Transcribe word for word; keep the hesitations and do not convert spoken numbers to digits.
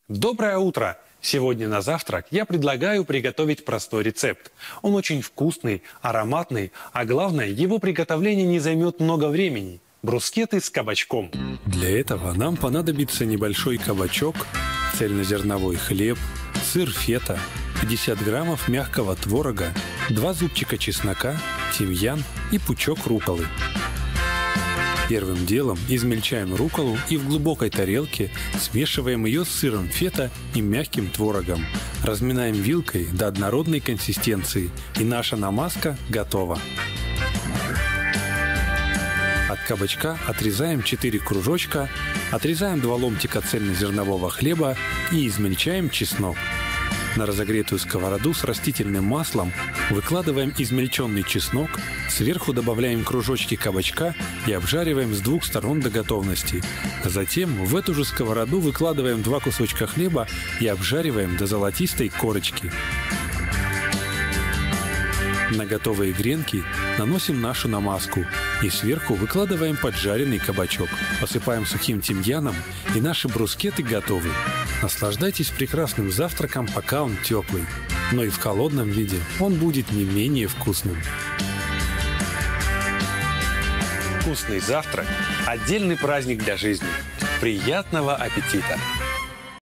Доброе утро! Сегодня на завтрак я предлагаю приготовить простой рецепт. Он очень вкусный, ароматный, а главное, его приготовление не займет много времени. Брускеты с кабачком. Для этого нам понадобится небольшой кабачок, цельнозерновой хлеб, сыр фета, пятьдесят граммов мягкого творога, два зубчика чеснока, тимьян и пучок рукколы. Первым делом измельчаем рукколу и в глубокой тарелке смешиваем ее с сыром фета и мягким творогом. Разминаем вилкой до однородной консистенции, и наша намазка готова. От кабачка отрезаем четыре кружочка, отрезаем два ломтика цельнозернового хлеба и измельчаем чеснок. На разогретую сковороду с растительным маслом выкладываем измельченный чеснок, сверху добавляем кружочки кабачка и обжариваем с двух сторон до готовности. Затем в эту же сковороду выкладываем два кусочка хлеба и обжариваем до золотистой корочки. На готовые гренки наносим нашу намазку и сверху выкладываем поджаренный кабачок. Посыпаем сухим тимьяном, и наши брускеты готовы. Наслаждайтесь прекрасным завтраком, пока он теплый. Но и в холодном виде он будет не менее вкусным. Вкусный завтрак – отдельный праздник для жизни. Приятного аппетита!